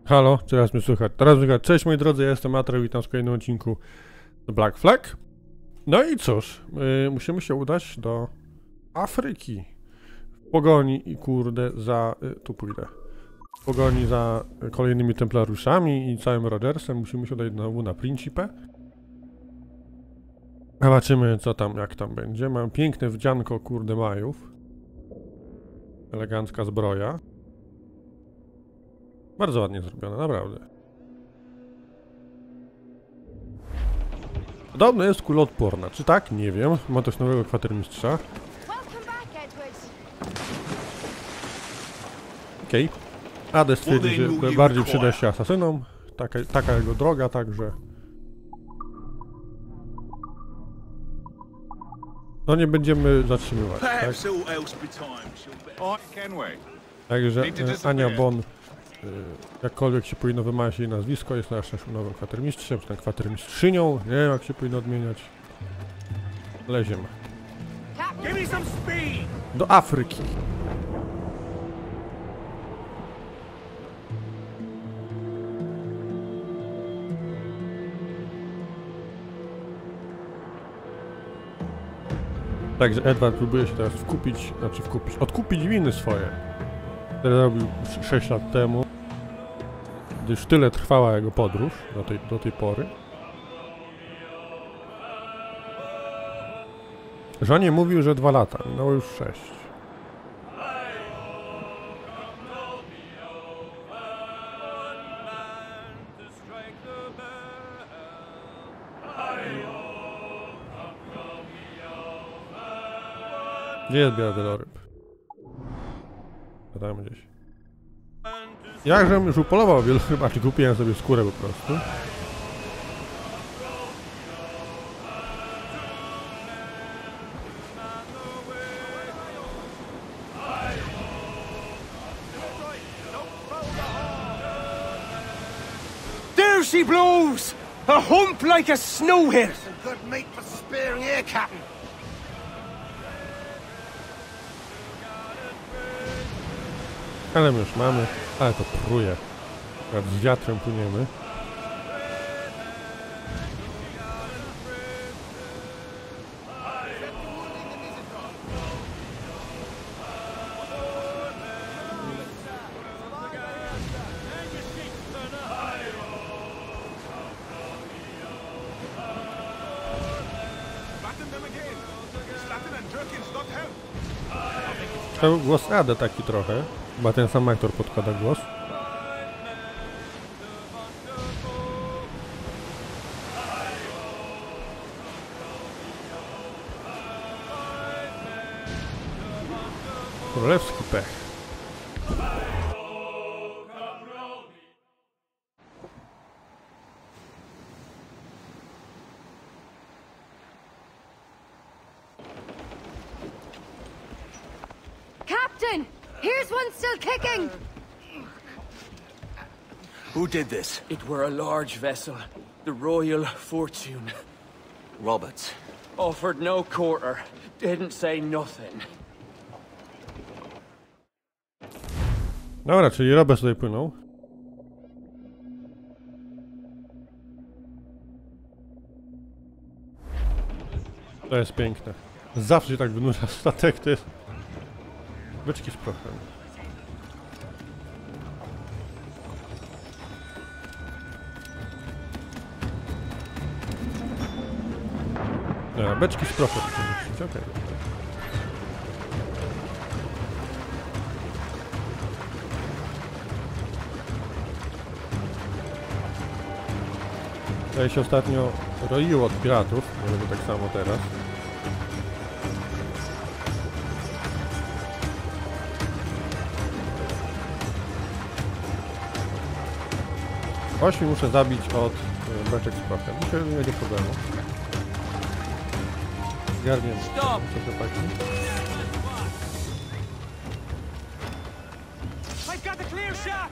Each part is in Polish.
Halo, teraz mnie słychać. Teraz mnie słychać. Cześć moi drodzy, ja jestem Atreus, witam w kolejnym odcinku The Black Flag. No i cóż, musimy się udać do Afryki. W pogoni i kurde za... tu pójdę. W pogoni za kolejnymi templariuszami i całym Rogersem musimy się udać znowu na Principe. Zobaczymy co tam, jak tam będzie. Mam piękne wdzianko kurde Majów. Elegancka zbroja. Bardzo ładnie zrobione, naprawdę. Podobno jest kuloodporna, czy tak? Nie wiem. Ma też nowego kwatermistrza. Okej. Ade stwierdzi, że bardziej przyda się asasynom. Taka jego droga, także... No nie będziemy zatrzymywać, tak? Także Ania Bon, jakkolwiek się powinno wymawiać jej nazwisko, jest naszym nowym kwatermistrzem, czy tam kwatermistrzynią, nie wiem jak się powinno odmieniać. Leziemy. Do Afryki. Także Edward próbuje się teraz odkupić winy swoje, które zrobił 6 lat temu, gdyż tyle trwała jego podróż do tej pory. Żonie mówił, że 2 lata, no już 6. Gdzie jest biała wieloryb? Gadamy gdzieś. Ja żebym już upolował wieloryba, czy kupiłem sobie skórę po prostu. There she blows! A hump like a snow hare! Some good meat for spearing here, Captain. Ale my już mamy, ale to pruje. Jak z wiatrem płyniemy. To był głos Ade taki trochę. Chyba ten sam aktor podkłada głos. Królewski pech. Captain! Here's one still kicking! Who did this? It were a large vessel, the Royal Fortune. Roberts. Offered no quarter, didn't say nothing. Dobra, czyli Robert tutaj płynął. To jest piękne. Zawsze się tak wynurza statek, to jest... Beczki z prochem. Dobra, beczki z prochem. Okay. Tutaj się ostatnio roiło od piratów, nie będzie tak samo teraz. Ośmi muszę zabić od beczek z prochem. Myślę, że nie będzie problemu. Zgarniemy. Co chłopaki? I've got the clear shot!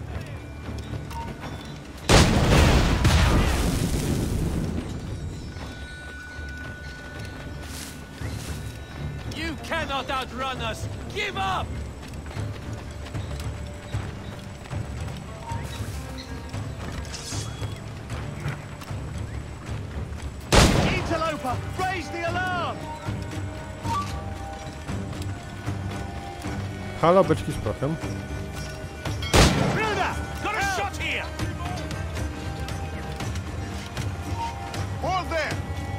You cannot outrun us! Give up! trooper! Raise the alarm! Halo, beczki z prochem. Bruder! Got a shot here! Hold there!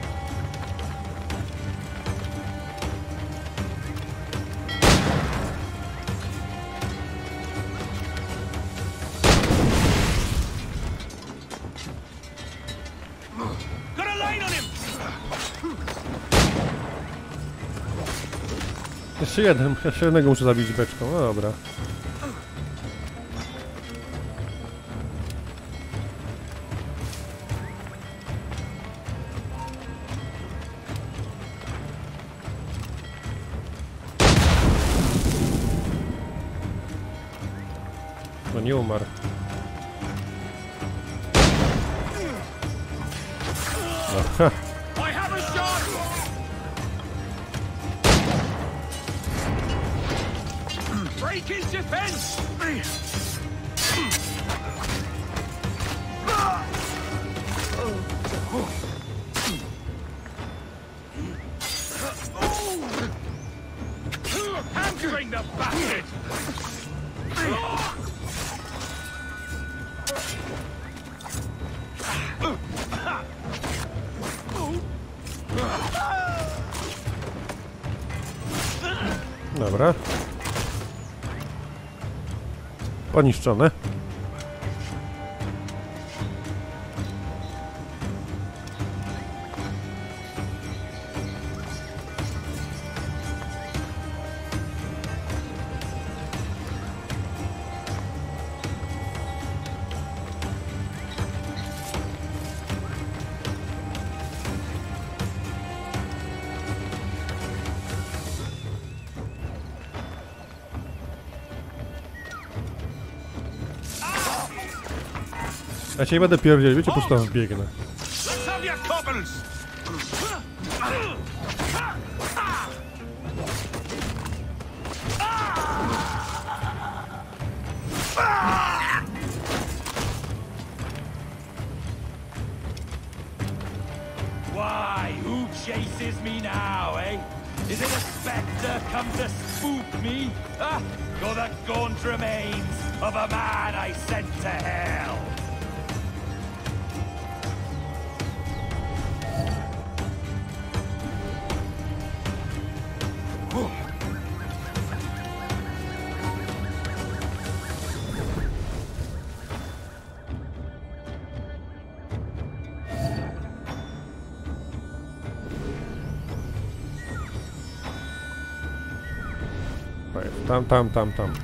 Got a line on him! Jeszcze jednego muszę zabić z beczką, no dobra. No nie umarł. Aha. I have a shot! Break his defense! Hampering the bastard! Dobra. Poniszczone. Ja się nie będę pierdzielił, wiecie, po prostu tam biegnę. Let's have your coppers! Why, who chases me now, eh? Is it a spectre come to spook me? Ah, or the gaunt remains of a man I sent to hell? Tam.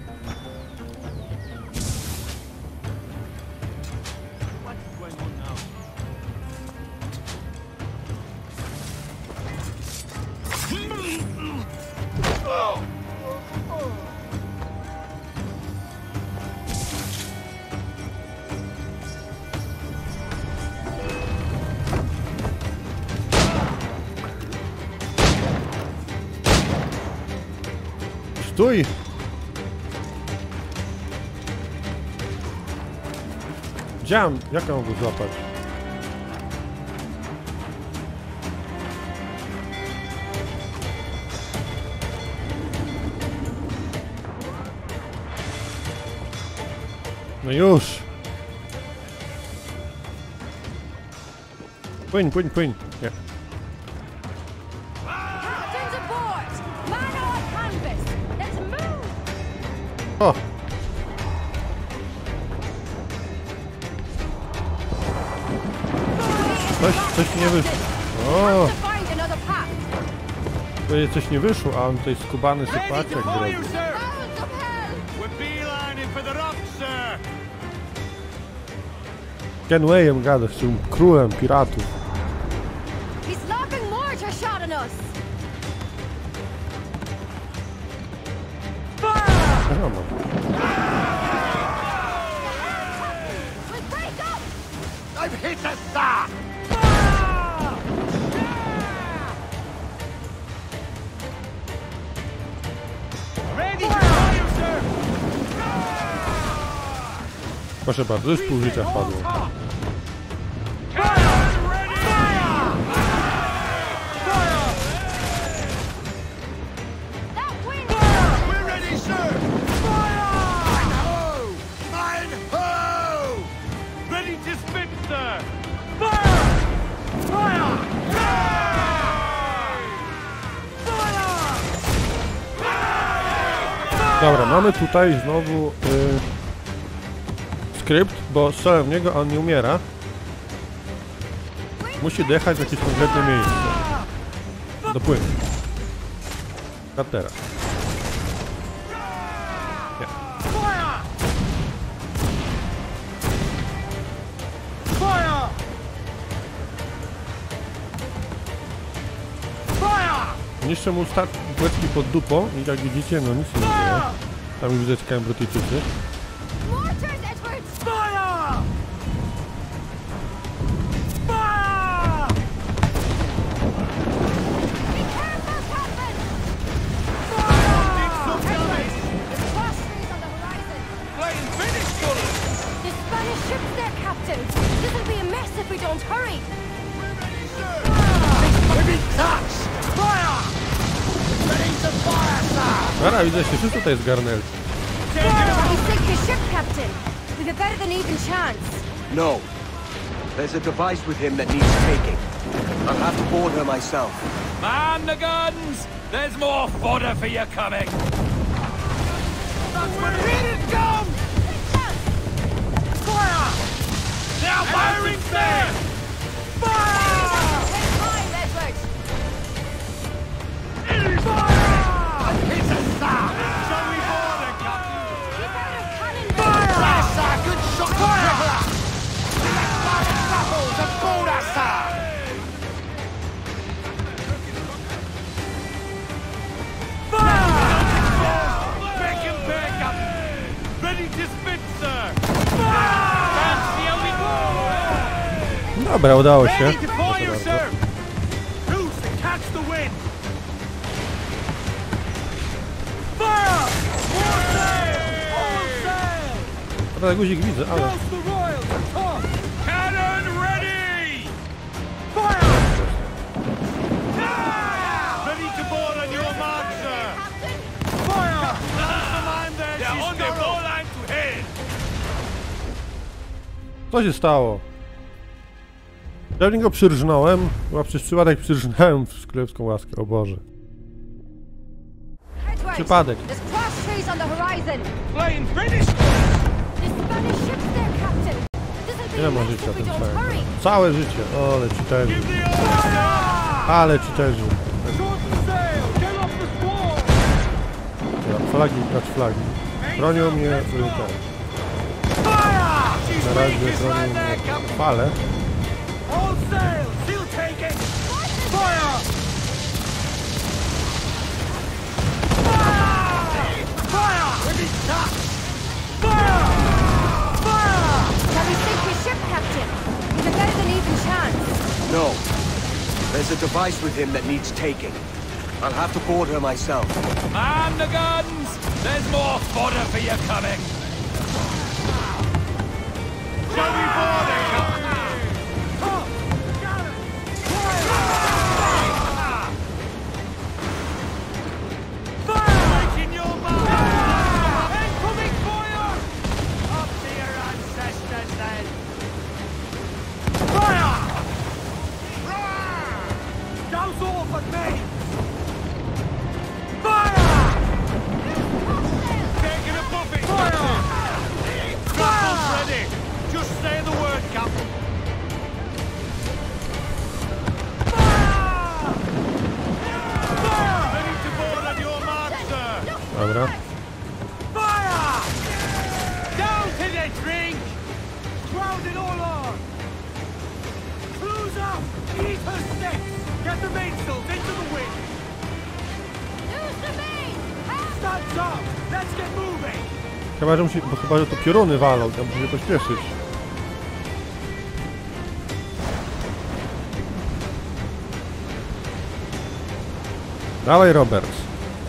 Stój! Widziałem, jak mam go złapać? No już! Płyń! Nie. Captain's aboard! Man on canvas! Let's move! O! Coś nie wyszło. O! To find another path! Będzie coś nie wyszło, a on tutaj skubany sypaciak sir! zrobił. Hounds of hell! We're beelining for the rocks, sir! Kenwayem gadasz, z tym królem piratów. He's locking mortar shot on us! Wiadomo. We'll break up! I've hit a star! Ready to fire, sir! Proszę bardzo, już pół życia wpadło. Cannons ready! Dobra, mamy tutaj znowu skrypt, bo strzelam w niego, a on nie umiera. Musi dojechać w jakieś konkretne miejsce. Dopłynie. A teraz. Nie. Niszczę mu błeczki pod dupą i jak widzicie, no nic nie dzieje. Tam już widzę, czekają Brytyjczycy. Dobra, widzę, że wszyscy tutaj zgarnęli. No. There's a device with him that needs taking. I'll have to board her myself. Man the guns! There's more fodder for you coming! That's where it comes! Fire! Now firing there! Fire! It's a star! Shall we board it, Captain? Yes, sir! Good shot! Fire! Apples and board us, sir! Back and back up! Ready to spit, sir! Fancy how we go! Dobra, udało się. Ready to fire, sir! Loose and catch the wind! Fire! All sail! All sail! Dobra, guzik widzę, ale... Douse the royal to top! Cannon ready! Fire! Ready to board on your mark, sir! Fire! How's the line there? They're on the ball line to head! Co się stało? Ja w niego przyrżnąłem, chyba przez przypadek przyrżnąłem w królewską łaskę, o Boże. Przypadek. Flying British! Ile ma życia ten cały? Całe życie, o, ale cheaterzy. Give the order, sir! Ale cheaterzy. Shorten sail! Get off the squall! Ja, flagi, grać flagi. Bronią mnie ten. Na razie bronią mnie fale. All sail! Still taking! Fire! Fire! Ready, stop! Fire! Fire! No. There's a device with him that needs taking. I'll have to board her myself. Man the guns! There's more fodder for you coming! Shall we board it, Captain? Fire! Making your mark! Incoming fire! Up to your ancestors, then! Fire! Douse off at me! Fire! Taking a buffet! Fire! Grapples ready! Just say the word, Captain! Fire! Fire! Ready to board on your mark, sir! Dobra. Fire! Down to the drink! Ground it all on! Cruise up! Eat her sticks! Get the mainsails into the wind! Stands up! Let's get moving! Chyba, że musi, bo chyba, że to pioruny walą, tam musi się pośpieszyć. Dawaj, Roberts.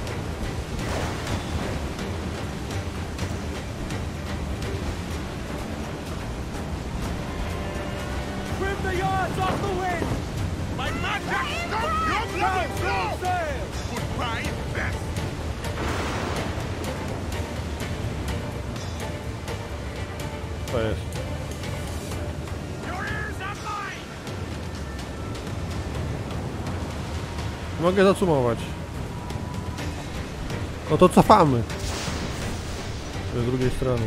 Trim the yards off the wind! My man, sail! Goodbye, best! To jest. Your ears are mine! Mogę zacumować. No to cofamy. Z drugiej strony.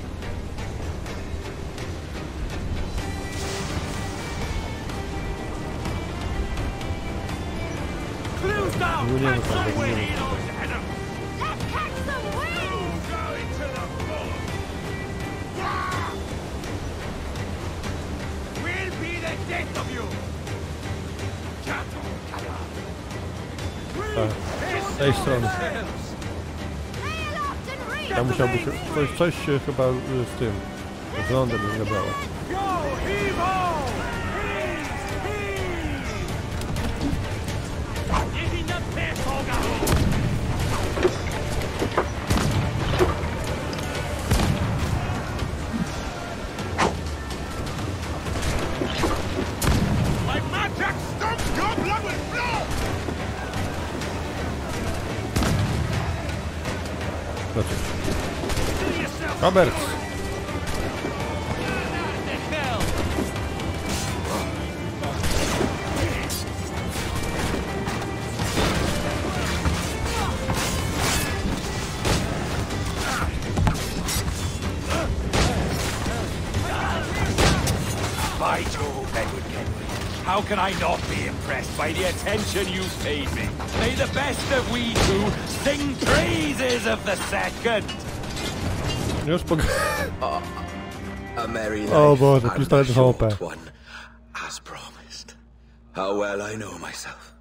Clues down! Nie, nie, Can't no, say nie, we're nie. heroes, Adam! Let's catch some wind! Going to the full! We'll be the death of you! Tak, z tej strony. Sail aloft and reach! Tam musiałby się... Coś się chyba z tym... z lądem nie zabrało. Yo, heave ho! Heave! Heave! Get in the pit, Olga! My magic stumps your blood with blood! No cóż. Do yourself Roberts! the hell! By Jove, Edward Kenway. How can I not be impressed by the attention you've paid me? May the best of we two sing praises of the second! Już po... A merry life. O Boże, and pistolet a HOP. short one, as promised. How well I know myself.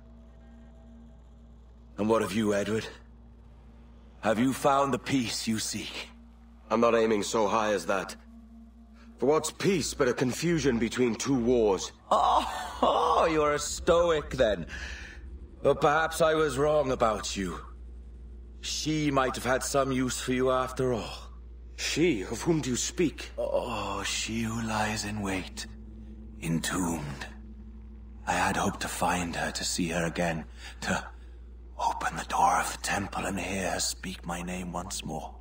And what of you, Edward? Have you found the peace you seek? I'm not aiming so high as that. For what's peace but a confusion between two wars? Oh, you're a stoic then. But perhaps I was wrong about you. She might have had some use for you after all. She, of whom do you speak? Oh, she who lies in wait, entombed. I had hoped to find her, to see her again, to open the door of the temple and hear her speak my name once more.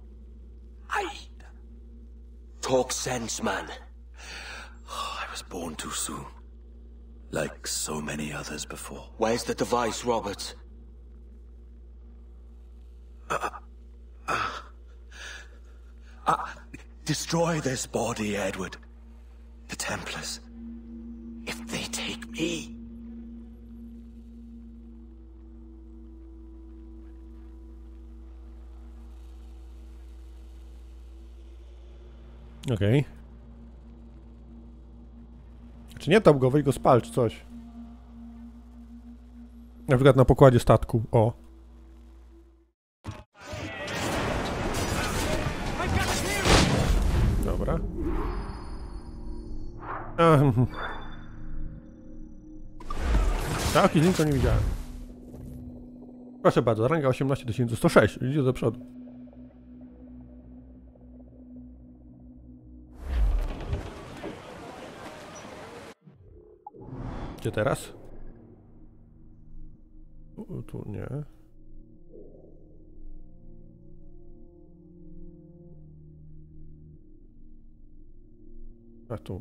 Talk sense, man. I was born too soon, like so many others before. Where's the device, Robert? Destroy this body, Edward. The Templars. If they take me... Okej. Czy nie top go, weź go spal, czy coś. Na przykład na pokładzie statku, o. Dobra. Tak, i to nie widziałem. Proszę bardzo, ranga 18106, idzie do przodu. Gdzie teraz? Tu nie. A tu.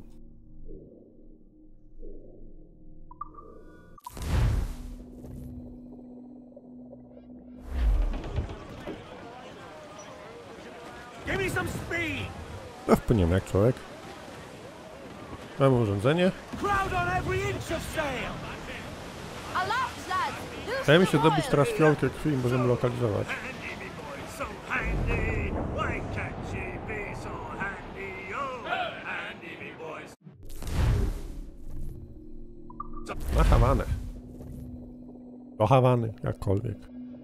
Give me some speed! No wpłyniemy jak człowiek. Mamy urządzenie. Crowd on every inch of sail! Aloft, lads! Loose Dajmy the się dobyć royal. teraz fiolkę krwi i możemy lokalizować. Handy, me boys, so handy! Why can't ye be so handy? Oh, handy, me boys! Na Hawanę. Do Hawany, jakkolwiek.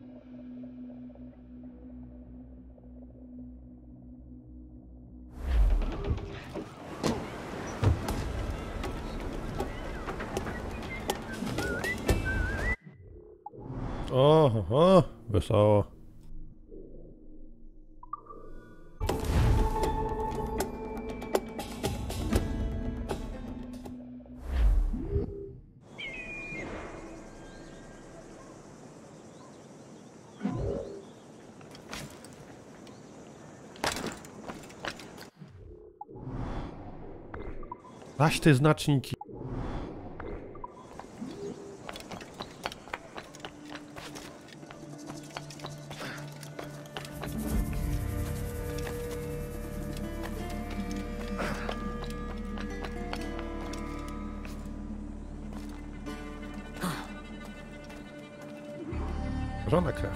O, wesoło. Weź te znaczniki. Tiburona krew.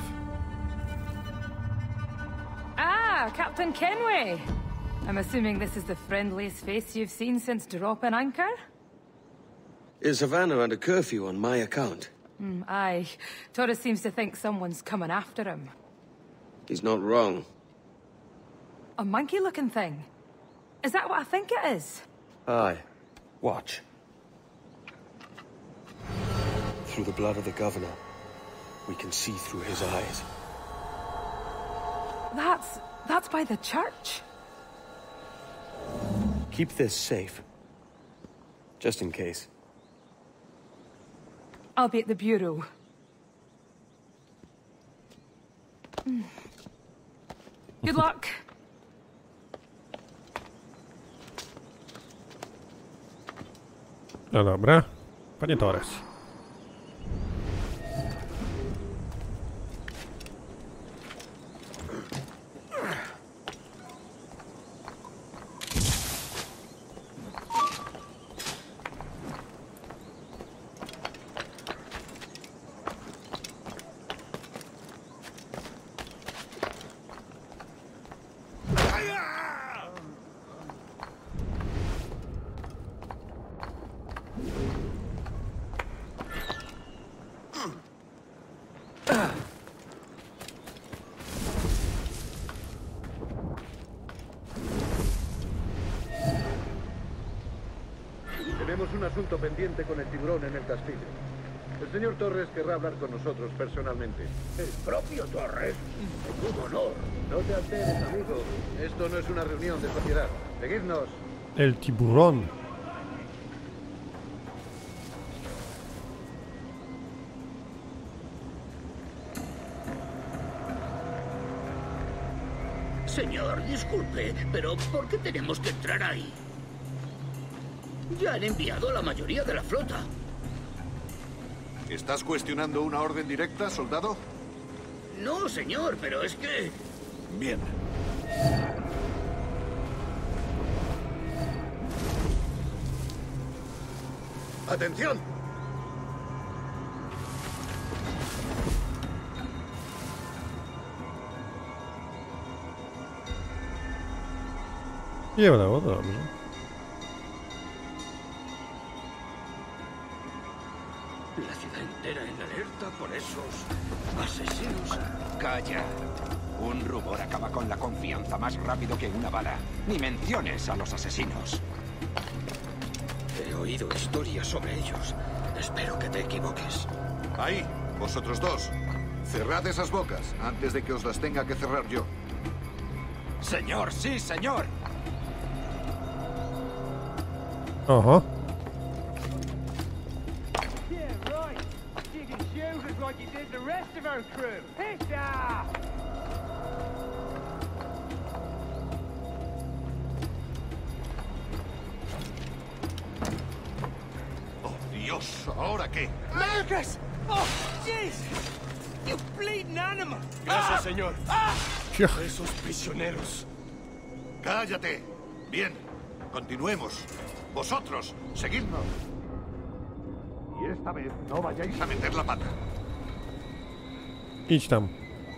Ah, Captain Kenway. I'm assuming this is the friendliest face you've seen since dropping anchor? Is Havana under curfew on my account? Aye. Torres seems to think someone's coming after him. He's not wrong. A monkey-looking thing? Is that what I think it is? Aye. Watch. Through the blood of the governor, we can see through his eyes. That's by the church. Keep this safe. Just in case. I'll be at the bureau. Good luck. No dobra. Panie Torres. Tenemos un asunto pendiente con el tiburón en el castillo. El señor Torres querrá hablar con nosotros personalmente. ¿El propio Torres? ¡Menudo honor! No te alteres, amigo. Esto no es una reunión de sociedad. Seguidnos. El tiburón. Señor, disculpe, pero ¿por qué tenemos que entrar ahí? Ya han enviado a la mayoría de la flota. ¿Estás cuestionando una orden directa, soldado? No, señor, pero es que... Bien. ¡Atención! Nie udało, dobrze. La ciudad entera en alerta por esos asesinos. Calla. Un rubor acaba con la confianza más rápido que una bala. Ni menciones a los asesinos. He oído historias sobre ellos. Espero que te equivoques. Ahí, vosotros dos. Cerrad esas bocas antes de que os las tenga que cerrar yo. Señor, sí, señor. Aha. ¡Oh, Dios! ¿Ahora qué? Marcus! Oh, jeez! You bleeding animal! Gracias, señor. Esos prisioneros. ¡Cállate! Bien, continuemos. Vosotros, seguidnos. Y esta vez no vayáis a meter la pata. Idź tam.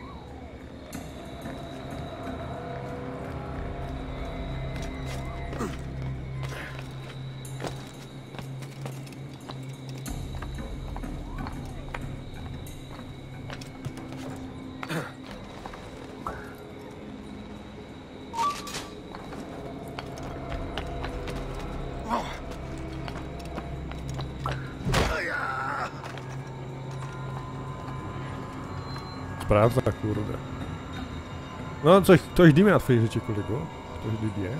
Sprawdza, kurde. No, ktoś dymie na twoje życie, kolego. Ktoś dybie.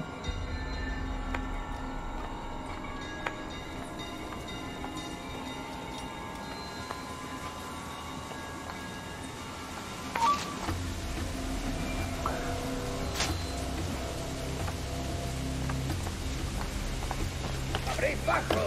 ¡Abrid paso!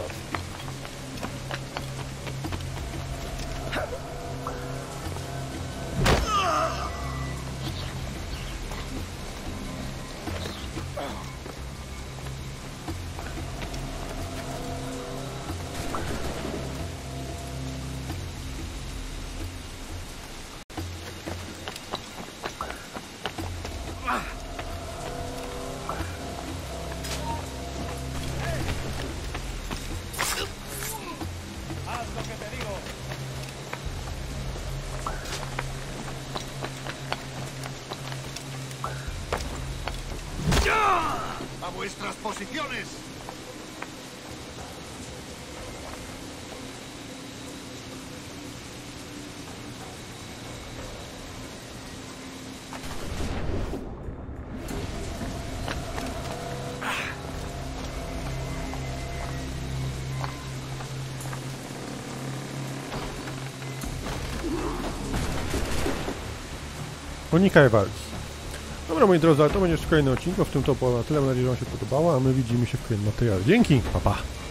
vuestras posiciones! Unikaj walki. Dobra, moi drodzy, ale to będzie w kolejnym odcinku. W tym to było na tyle. Mam nadzieję, że wam się podobało, a my widzimy się w kolejnym materiale. Dzięki, pa pa!